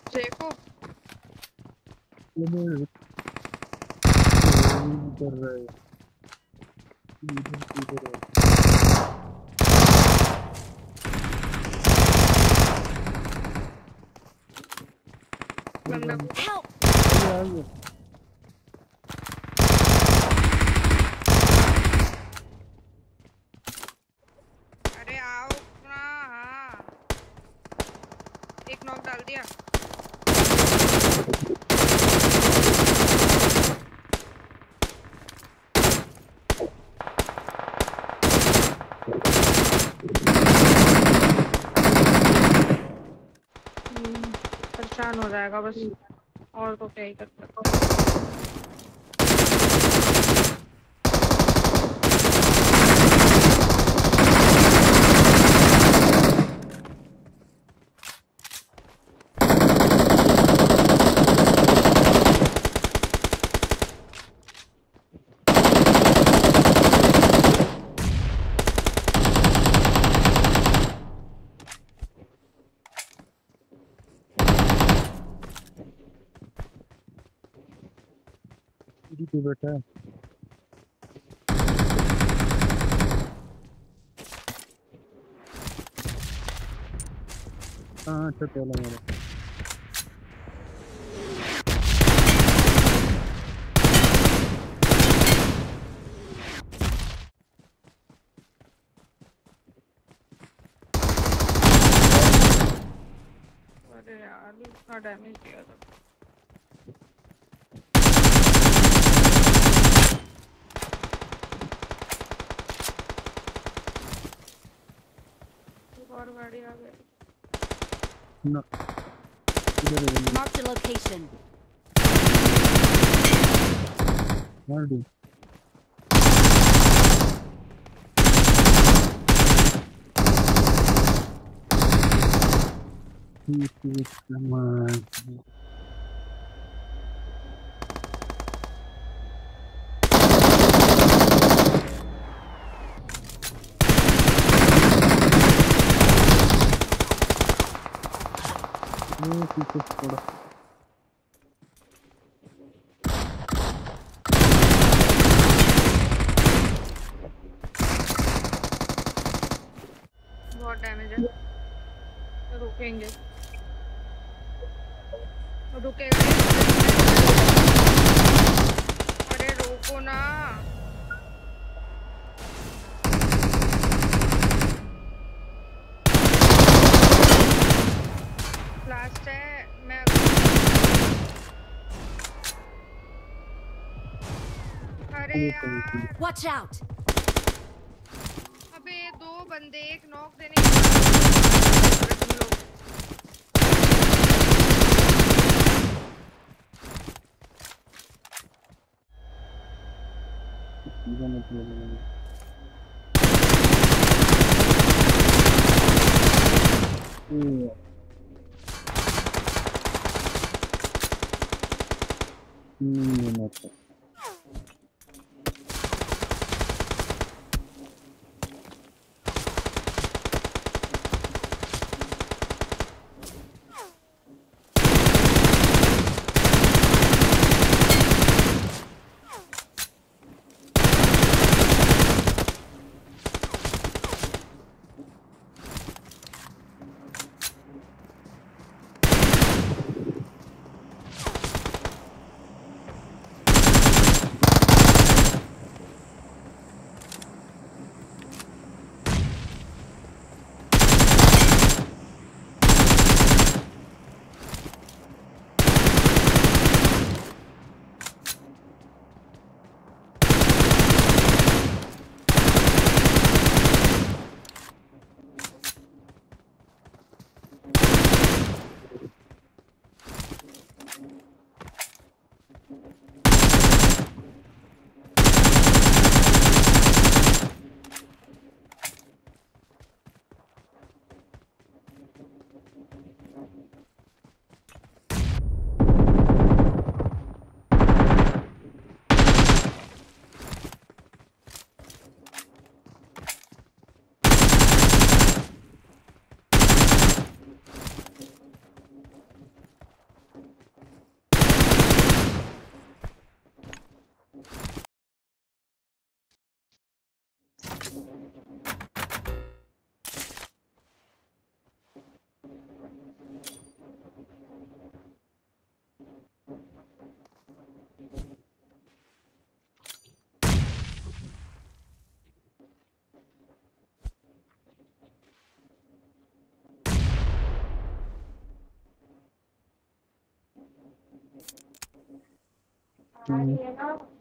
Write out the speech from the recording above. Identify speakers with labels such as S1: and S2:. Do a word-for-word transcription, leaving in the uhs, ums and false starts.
S1: देखो
S2: कर रहा है
S1: बंदा अरे आओ ना। हाँ एक नॉक डाल दिया। परेशान हो जाएगा बस, और तो क्या ही कर सकते हैं।
S2: तू बैठा है हाँ अच्छा चलो मेरा
S1: अरे यार इतना डैमेज दिया था। और गाड़ी आ गई
S2: ना
S3: Mark the location.
S2: मार दी थोड़ा
S1: बहुत डैमेज है। रुकेंगे रुकेंगे अरे रोको ना। लास्ट है मैं। अरे यार
S3: Watch out.
S1: अबे दो बंदे एक नॉक देने के बाद तुम लोग
S2: हम्म हम्म